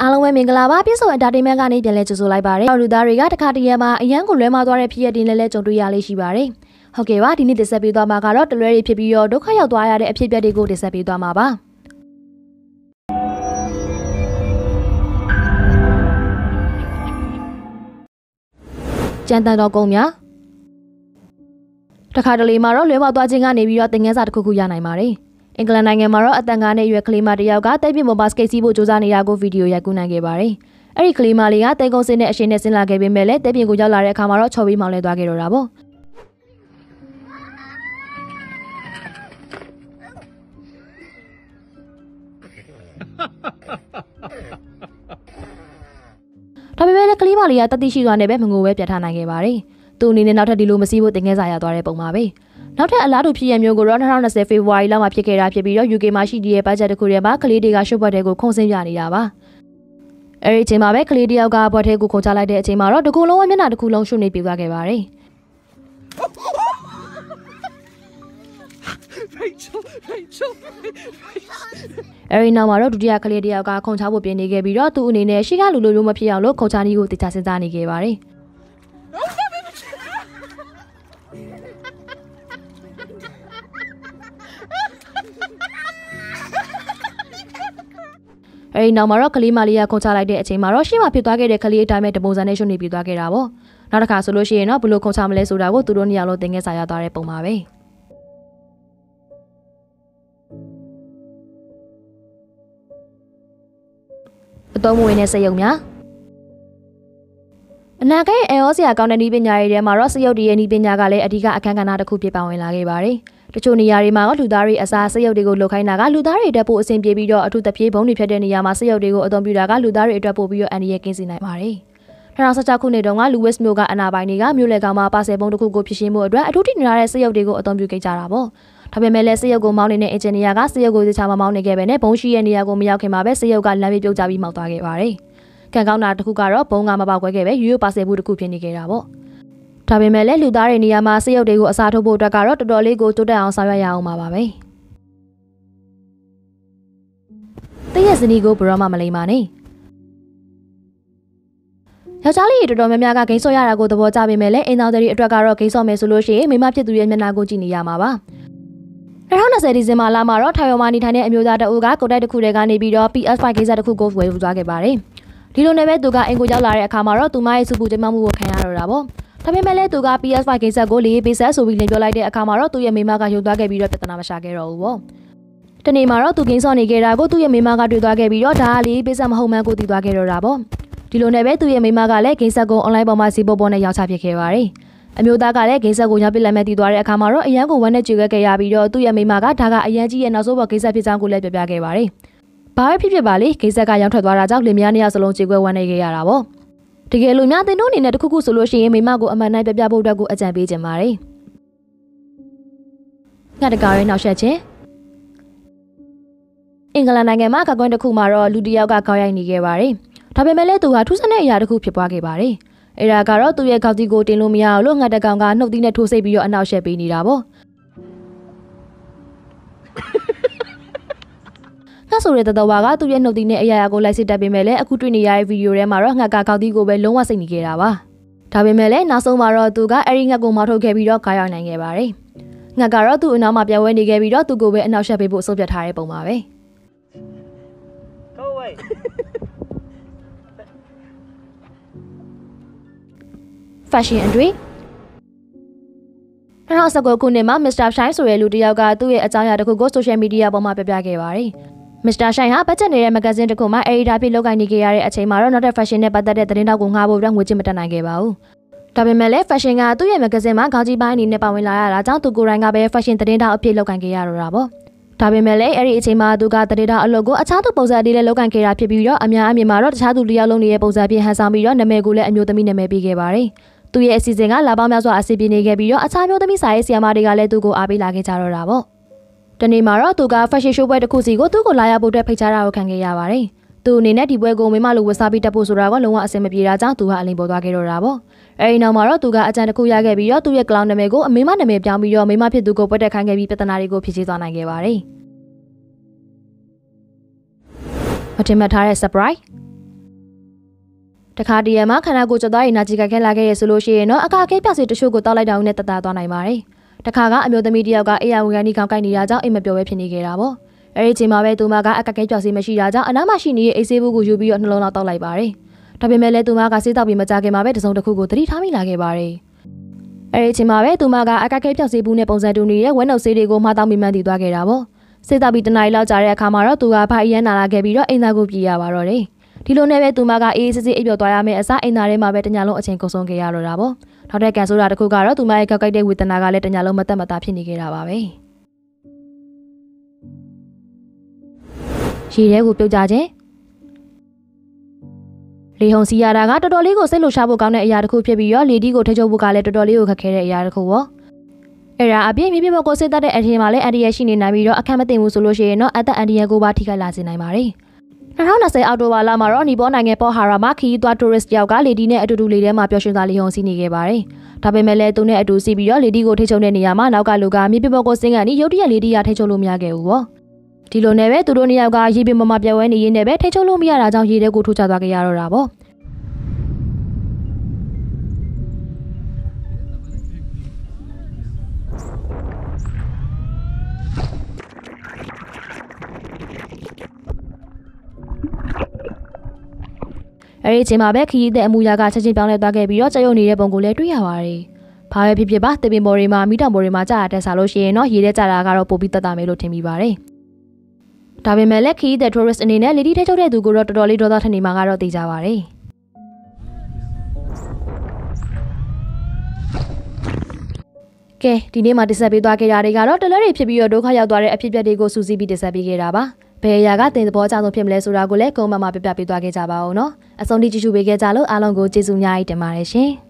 အားလုံးပဲမင်္ဂလာပါပြည့်စုံအတာတိမန်ကနေပြန်လဲကြိုဆိုလိုက်ပါတယ်လူသားတွေကတခါတည်းရမှာအရန်ကိုလွဲမှားသွားတဲ့ဖြစ်ရတဲ့လဲကြုံတွေ့ရလေးရှိပါတယ်ဟုတ်ကဲ့ပါဒီနေ့တင်ဆက်ပေးသွားမှာကတော့တလွဲတွေဖြစ်ပြီးတော့ဒုက္ခရောက်သွားရတဲ့အဖြစ်အပျက်တွေကိုတင်ဆက်ပေးသွားမှာပါကျန်တန်တော်ကုန်းများတခါတလေမှာတော့လွဲမှားသွားခြင်းကနေပြီးတော့သင်ခန်းစာတစ်ခုခုရနိုင်ပါတယ်အင်္ဂလန်နိုင်ငံမှာတော့အသက်9နှစ်အရွယ်ကလေးမတစ်ယောက်ကတိုက်ပြစ်မဘတ်စကတ်စီးဖို့ကြိုးစားနေတာကိုဗီဒီယိုရိုက်ကူးနိုင်ခဲ့ပါတယ်။အဲ့ဒီကလေးမလေးကတဲကုန်းစင်းနဲ့အရှင်နဲ့ဆင်းလာခဲ့ပေမဲ့လည်းတဲပြင်ကိုရောက်လာတဲ့အခါမှာတော့ချော်ပြီးမောင်းလဲသွားခဲ့တော့တာပေါ့။ဒါပေမဲ့လည်းကလေးမလေးကတတိရှိသွားနေပဲမငိုပဲပြတ်ထားနိုင်ခဲ့ပါတယ်။သူ့အနေနဲ့နောက်ထပ်ဒီလိုမစီးဖို့သင်ခန်းစာရသွားတဲ့ပုံပါပဲ။နောက်ထပ်အလားတူဖြစ်ရမျိုးကိုတော့2020ဖေဖော်ဝါရီလမှာဖြစ်ခဲ့တာဖြစ်ပြီးတော့ UK မှာရှိတဲ့ဘတ်ဂျက်တစ်ခုထဲမှာကလေးတွေကရှုပ်ဘတ်တွေကိုခုံဆင်းပြနေတာပါ။အဲဒီအချိန်မှာပဲကလေးတယောက်ကဘတ်ထဲကိုခုံချလိုက်တဲ့အချိန်မှာတော့တကူလုံးဝမျက်နှာတစ်ခုလုံးရှုပ်နေပြေသွားခဲ့ပါတယ်။အဲဒီနောက်မှာတော့ဒုတိယကလေးတယောက်ကခုံချဖို့ပြင်နေခဲ့ပြီးတော့သူ့အနေနဲ့ရှေ့ကလူလိုမျိုးမဖြစ်အောင်လို့ခုံချနည်းကိုတေချာစဉ်းစားနေခဲ့ပါတယ်။အဲဒီနောက်မှာတော့ကလေးမလေးကခုံချလိုက်တဲ့အချိန်မှာတော့ရှေ့မှာဖြစ်သွားခဲ့တဲ့ကလေးအတိုင်းပဲတပုံစံနဲ့ရှုပ်နေပြေးသွားခဲ့တာပေါ့နောက်တစ်ခါဆိုလို့ရှိရင်တော့ဘယ်လိုခုံချမလဲဆိုတာကိုသူတို့နှစ်ယောက်လုံးသင်ခန်းစာရသွားတဲ့ပုံပါပဲအတော်မွေနဲ့စရုပ်များအနာဂတ်ရဲ့အေရောစရာကောင်းတဲ့နည်းပညာတွေထဲမှာတော့စရုပ်တွေရဲ့နည်းပညာကလည်းအဓိကအခန်းကဏ္ဍတစ်ခုဖြစ်ပါဝင်လာခဲ့ပါတယ်တချို့နေရာတွေမှာတော့လူသားတွေအစားစရုပ်တွေကိုလှုပ်ခိုင်းတာကလူသားတွေတက်ဖို့အဆင်ပြေပြီးတော့အထူးသဖြင့်ဘုံတွေဖြတ်တဲ့နေရာမှာစရုပ်တွေကိုအသုံးပြုတာကလူသားတွေအတွက်ပို့ပြီးတော့အန္တရာယ်ကင်းစေနိုင်ပါတယ်။2016ခုနှစ်တုန်းကလူဝစ်မျိုးကအနာပိုင်းတွေကမြို့လေကောင်မှာပါဆယ်ပုံတစ်ခုကိုဖြစ်ရှင်းမှုအတွက်အထူးတည်နေတဲ့စရုပ်တွေကိုအသုံးပြုခဲ့ကြတာပေါ့။ဒါပေမဲ့လည်းစရုပ်ကိုမောင်းနေတဲ့အင်ဂျင်နီယာကစရုပ်ကိုတခြားမမောင်းနေခဲ့ပဲနဲ့ဘုံရှိရဲ့နေရာကိုမရောက်ခင်မှာပဲစရုပ်ကလမ်းပြေးပြုတ်ကျပြီးမှောက်သွားခဲ့ပါတယ်။ကံကောင်းတာတစ်ခုကတော့ဘုံကမပေါက်ကွဲခဲ့ပဲရိုးရိုးပါဆယ်ဘူးတစ်ခုဖြစ်နေခဲ့တာပေါ့။ဒါပေမဲ့လည်းလူသားတွေနေရာမှာစရုပ်တွေကိုအစားထိုးဖို့အတွက်ကတော့တော်တော်လေးကိုတိုးတက်အောင်ဆောင်ရွက်ရအောင်ပါပဲ။တည့်ရစနီကိုဘရောမမလိမ္မာနဲ့။ယောက်ျားလေးတော်တော်များများကဂိမ်းဆော့ရတာကိုသဘောကျပေမဲ့လည်းအင်သားတွေအတွက်ကတော့ဂိမ်းဆော့မယ်ဆိုလို့ရှိရင်မိမဖြစ်သူရဲ့မျက်နှာကိုကြည့်နေရမှာပါ။2020ဒီဇင်ဘာလမှာတော့ထိုင်ဝမ်မှာနေထိုင်တဲ့အမျိုးသားတအူးကကိုတိုက်တစ်ခုတည်းကနေပြီးတော့ PS5 ဂိမ်းဆက်တစ်ခုကိုဝယ်ယူသွားခဲ့ပါတယ်။ဒီလိုနဲ့ပဲသူကအင်ကိုရောက်လာတဲ့အခါမှာတော့သူမရဲ့စူပူတင်မှမှုကိုခံရတော့တာပေါ့။ဒါပေမဲ့လည်းသူက PS5 ဂိမ်းဆက်ကိုလေးပေးဆက်ဆိုပြီးလင်ပြောလိုက်တဲ့အခါမှာတော့သူ့ရဲ့မိမကရုပ်သွားခဲ့ပြီးတော့ပြဿနာမရှာခဲ့တော့ဘူးပေါ့။တနေ့မှာတော့သူဂိမ်းဆော့နေခဲ့တာကိုသူ့ရဲ့မိမကတွေ့သွားခဲ့ပြီးတော့ဒါကလေးပေးဆက်မဟုတ်မှန်းကိုသိသွားခဲ့တော့တာပေါ့။ဒီလိုနဲ့ပဲသူ့ရဲ့မိမကလည်းဂိမ်းဆက်ကိုအွန်လိုင်းပေါ်မှာစီးပေါ်နဲ့ရောင်းချပစ်ခဲ့ပါတယ်။အမျိုးသားကလည်းဂိမ်းဆက်ကိုရောင်းပစ်လိုက်မဲ့တည်သွားတဲ့အခါမှာတော့အရန်ကိုဝမ်းနဲ့ကြွေခဲ့ရပြီးတော့သူ့ရဲ့မိမကဒါကအရန်ကြီးရဲ့နောက်ဆုံးပေါ်ဂိမ်းဆက်ဖြစ်ကြောင်းကိုလည်းပြပြခဲ့ပါတယ်။ဘာပဲဖြစ်ပါလေဂိမ်းဆက်ကရောင်းထွက်သွားတာကြောင့်လင်မယားနှစ်ယောက်စလုံးကြေကွဲဝမ်းနေခဲ့ရတာပေါ့။တကယ်လို့များတင်တို့အနေနဲ့တခုခုဆိုလို့ရှိရင်မိမကိုအမှန်တိုင်းပြပြဖို့အတွက်ကိုအကြံပေးခြင်းပါတယ်။ငှက်တကားရဲ့နောက်ဆက်ခြင်းအင်္ဂလန်နိုင်ငံမှာကကွန်းတစ်ခုမှာတော့လူတစ်ယောက်ကခေါင်းရိုက်နေခဲ့ပါတယ်။ဒါပေမဲ့လည်းသူဟာထူးဆန်းတဲ့အရာတစ်ခုဖြစ်ပွားခဲ့ပါတယ်။အဲဒါကတော့သူ့ရဲ့ခေါင်းကြီးကိုတင်လို့မရအောင်လို့ငှက်တကောင်ကနှုတ်သီးနဲ့ထိုးစိတ်ပြီးတော့အနောက်ရှက်ပေးနေတာပေါ့။ငှက်ဆိုတဲ့တော်ဝါကသူ့ရဲ့နှုတ်သီးနဲ့အရာရာကိုလိုက်စစ်တက်ပေးမဲ့လည်းအခုတွေ့နေရတဲ့ဗီဒီယိုထဲမှာတော့ငှက်ကခေါင်းကြီးကိုပဲလုံးဝစိတ်နေခဲ့တာပါ။ဒါပေမဲ့လည်းနောက်ဆုံးမှာတော့သူကအဲဒီငှက်ကိုမောင်းထုတ်ခဲ့ပြီးတော့ခေါင်းရိုက်နိုင်ခဲ့ပါတယ်။ငှက်ကတော့သူ့အနောက်မှာပြန်ဝဲနေခဲ့ပြီးတော့သူ့ကိုပဲအနောက်ရှက်ပေးဖို့အဆုံးဖြတ်ထားတဲ့ပုံပါပဲ။ Fashion အတွေ့2019ခုနှစ်မှာ Mr. Shine ဆိုတဲ့လူတစ်ယောက်ကသူ့ရဲ့အကြောင်းအရာတစ်ခုကို social media ပေါ်မှာပြပြခဲ့ပါတယ်။ Mr. Shine ဟာပတ်ချက်နေတဲ့မဂ္ဂဇင်းတစ်ခုမှာ editor ဖြစ်လုပ်ကိုင်နေခဲ့ရတဲ့အချိန်မှာတော့နောက်ထပ် fashion နဲ့ပတ်သက်တဲ့သတင်းတောက်ကိုငှားဖို့အတွက်ငွေကြေးမတက်နိုင်ခဲ့ပါဘူး။ဒါပေမဲ့လည်း fashion ကသူ့ရဲ့မဂ္ဂဇင်းမှာခေါင်းကြီးပိုင်းအနေနဲ့ပါဝင်လာရတာကြောင့်သူကိုယ်တိုင်ကပဲ fashion သတင်းတောက်အဖြစ်လုပ်ကိုင်ခဲ့ရတော့တာပေါ့။ဒါပေမဲ့လည်းအဲ့ဒီအချိန်မှာသူကသတင်းတောက်အလုပ်ကိုအခြားသူပုံစံလေးနဲ့လုပ်ကိုင်ခဲ့တာဖြစ်ပြီးတော့အများအမြင်မှာတော့တခြားသူတစ်ယောက်လုံးရဲ့ပုံစံပြဟန်ဆောင်ပြီးတော့နာမည်ကိုလည်းအမျိုးသမီးနာမည်ပေးခဲ့ပါတယ်။သူရဲ့အစီအစဉ်ကလာပေါင်းများစွာအစီအပြေနေခဲ့ပြီးတော့အခြားမျိုးသမီးစာရေးဆရာမတွေကလည်းသူ့ကိုအားပေးလာခဲ့ကြတော့တာပေါ့။ဒီနေ့မှာတော့သူက fashion show ပွဲတစ်ခုစီကိုသူ့ကိုလာရောက်ဖို့အတွက်ဖိတ်ကြားတာကိုခံခဲ့ရပါတယ်။သူအနေနဲ့ဒီပွဲကိုမိမလိုဝတ်စားပြီးတက်ဖို့ဆိုတာကလုံးဝအဆင်မပြေတာကြောင့်သူဟာအလင်းပေါ်သွားခဲ့တော့တာပေါ့။အဲဒီနောက်မှာတော့သူကအကြံတစ်ခုရခဲ့ပြီးတော့သူ့ရဲ့ clown နာမည်ကိုအမေမနာမည်ပြောင်းပြီးတော့မိမဖြစ်သူကိုပွဲတက်ခိုင်းခဲ့ပြီးပြဿနာတွေကိုဖြေရှင်းသွားနိုင်ခဲ့ပါတယ်။မတင်မှတ်ထားတဲ့ surprise တခါတည်းမှာခန္ဓာကိုယ်ကြွသွားရင်နာကျင်ကြက်ခဲလာခဲ့ရဆိုလို့ရှိရင်တော့အခါအခဲပြောက်စီတချို့ကိုတောက်လိုက်တာနဲ့တတသွားနိုင်ပါတယ်။တခါကအမျိုးသမီးတယောက်ကအေးရဝန်ခံဒီကောင်းကိုက်နေတာကြောင့်အိမ်မပြောဘဲဖြစ်နေခဲ့တာပေါ့။အဲဒီချိန်မှာပဲသူမကအခက်အခဲပြောက်စီမရှိတာကြောင့်အနားမရှိနေတဲ့အိတ်ဆေးဘူးကိုယူပြီးတော့နှလုံးလောက်တောက်လိုက်ပါတယ်။ဒါပေမဲ့လည်းသူမကဆေးတောက်ပြီးမကြခင်မှာပဲတစုံတစ်ခုကိုသတိထားမိလာခဲ့ပါတယ်။အဲဒီချိန်မှာပဲသူမကအခက်အခဲပြောက်စီဘူးနဲ့ပုံစံတူနေတဲ့ဝက်နှုတ်ဆေးတွေကိုမှားတောက်မိမှန်းတည်သွားခဲ့တာပေါ့။ဆေးတောက်ပြီးတနားရီလောက်ကြာတဲ့အခါမှာတော့သူကဖာအရန်နာလာခဲ့ပြီးတော့အိမ်သားကိုပြေးရပါတော့တယ်။ဒီလိုနဲ့ပဲသူမကအေးစစ်စစ်အိပ်ပျော်သွားရမယ့်အစားအိမ်သားထဲမှာပဲတညလုံးအချိန်ကုန်ဆုံးခဲ့ရတော့တာပေါ့။နောက်တဲ့ကန်ဆိုတာတစ်ခုကတော့သူမရဲ့ကောက်ကိုက်တဲ့ဝေဒနာကလည်းတညလုံးမတက်မတာဖြစ်နေခဲ့တာပါပဲ။ရေထဲကိုပြုတ်ကြခြင်းလေဟုန်စီရတာကတော်တော်လေးကိုစိတ်လှုပ်ရှားဖို့ကောင်းတဲ့အရာတစ်ခုဖြစ်ပြီးတော့လေဒီကိုထိချုပ်ဖို့ကလည်းတော်တော်လေးကိုခက်ခဲတဲ့အရာတစ်ခုပေါ့။အဲ့ဒါအပြည့်မြေပြပေါ်ကိုစိတ်သက်တဲ့အထင်မှာလည်းအန်တီရရှိနေနိုင်ပြီးတော့အခက်မသိဘူးဆိုလို့ရှိရင်တော့အသက်အန်တီရကိုပါထိခိုက်လာစေနိုင်ပါတယ်။2020အောက်တိုဘာလမှာတော့နီပေါနိုင်ငံပေါ်ဟာရာမှာခီးသွားတိုရစ်တယောက်ကလေဒီနဲ့အတူတူလေထဲမှာပျော်ရွှင်စွာလေဟုန်စီးနေခဲ့ပါတယ်။ဒါပေမဲ့လည်းသူနဲ့အတူစီးပြီးတော့လေဒီကိုထိချုပ်တဲ့နေရာမှာနောက်ကလူကမြေပြပေါ်ကိုဆင်းကနေရုတ်တရက်လေဒီရထိချုပ်လို့မရခဲ့ဘူးပေါ့။ဒီလိုနဲ့ပဲသူတို့နှစ်ယောက်ကရေပြင်ပေါ်မှာပြဲဝဲနေရင်းနဲ့ပဲထိချုပ်လို့မရတာကြောင့်ရေထဲကိုထိုးချသွားခဲ့ရတော့တာပေါ့။အဲဒီအချိန်မှာပဲခရီးသည်အမူအရာကချက်ချင်းပြောင်းလဲသွားခဲ့ပြီးတော့ကြောက်ရွံ့နေတဲ့ပုံကိုလည်းတွေ့ရပါတယ်။ဘာပဲဖြစ်ဖြစ်ပါတပင်ပေါ်တွေမှာမိတောင်ပေါ်တွေမှာကြာတက်စားလို့ရှိရင်တော့ရေထဲကြာတာကတော့ပိုပြီးတက်တာမယ်လို့ထင်မိပါတယ်။ဒါပေမဲ့လည်းခရီးသည် tourist အနေနဲ့လေဒီထဲချုပ်တဲ့သူကိုတော့တော်တော်လေးဒေါသထွက်နေမှာကတော့သိကြပါတယ်။ကဲဒီနေ့မှာတင်ဆက်ပေးသွားခဲ့တာတွေကတော့တလဲတွေဖြစ်ပြီးတော့ဒုက္ခရောက်သွားတဲ့အဖြစ်အပျက်တွေကိုစူးစီးပြီးတင်ဆက်ပေးခဲ့တာပါ။ဘယ်အရာကတင်သဘောကျဆုံးဖြစ်မလဲဆိုတာကိုလည်းကွန်မန့်မှာပြပြပေးသွားခဲ့ကြပါဦးနော်။အဆုံးထိကြည့်ရှုပေးခဲ့ကြလို့အားလုံးကိုကျေးဇူးများကြီးတင်ပါတယ်ရှင်။